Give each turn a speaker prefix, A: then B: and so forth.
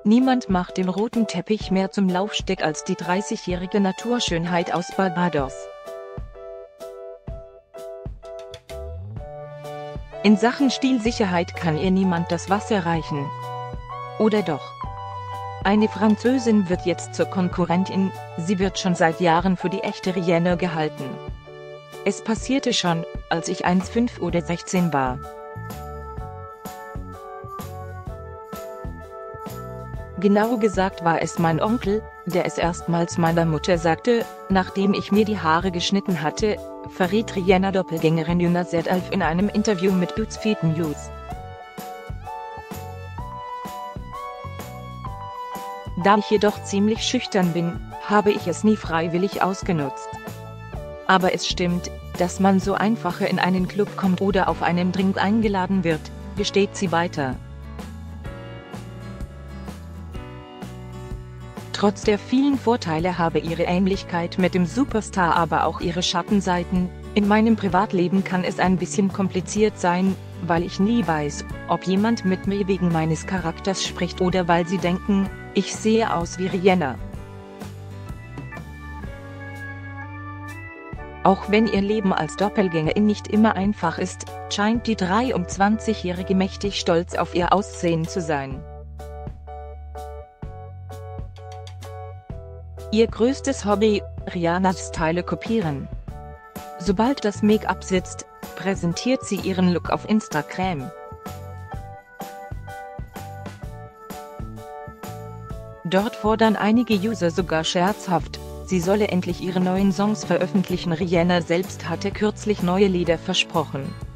A: Niemand macht den roten Teppich mehr zum Laufsteg als die 30-jährige Naturschönheit aus Barbados. In Sachen Stilsicherheit kann ihr niemand das Wasser reichen. Oder doch? Eine Französin wird jetzt zur Konkurrentin, sie wird schon seit Jahren für die echte Rihanna gehalten. Es passierte schon, als ich 1,5 oder 16 war. Genau gesagt war es mein Onkel, der es erstmals meiner Mutter sagte, nachdem ich mir die Haare geschnitten hatte, verriet Rihanna-Doppelgängerin Younah Zedalf in einem Interview mit BuzzFeed News. Da ich jedoch ziemlich schüchtern bin, habe ich es nie freiwillig ausgenutzt. Aber es stimmt, dass man so einfacher in einen Club kommt oder auf einem Drink eingeladen wird, gesteht sie weiter. Trotz der vielen Vorteile habe ihre Ähnlichkeit mit dem Superstar aber auch ihre Schattenseiten. In meinem Privatleben kann es ein bisschen kompliziert sein, weil ich nie weiß, ob jemand mit mir wegen meines Charakters spricht oder weil sie denken, ich sehe aus wie Rihanna. Auch wenn ihr Leben als Doppelgängerin nicht immer einfach ist, scheint die 23-Jährige mächtig stolz auf ihr Aussehen zu sein. Ihr größtes Hobby, Rihannas Style kopieren. Sobald das Make-up sitzt, präsentiert sie ihren Look auf Instagram. Dort fordern einige User sogar scherzhaft, sie solle endlich ihre neuen Songs veröffentlichen. Rihanna selbst hatte kürzlich neue Lieder versprochen.